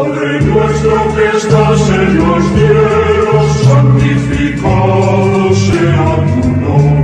Padre nuestro que estás en los cielos, santificado sea tu nombre.